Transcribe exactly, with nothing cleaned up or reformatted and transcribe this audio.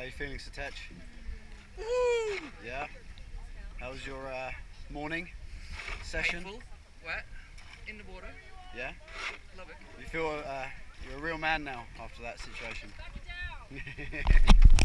you feeling, Satech? Woo! Yeah? How was your uh, morning session? Painful, wet, in the water. Yeah? Love it. You feel uh, you're a real man now after that situation?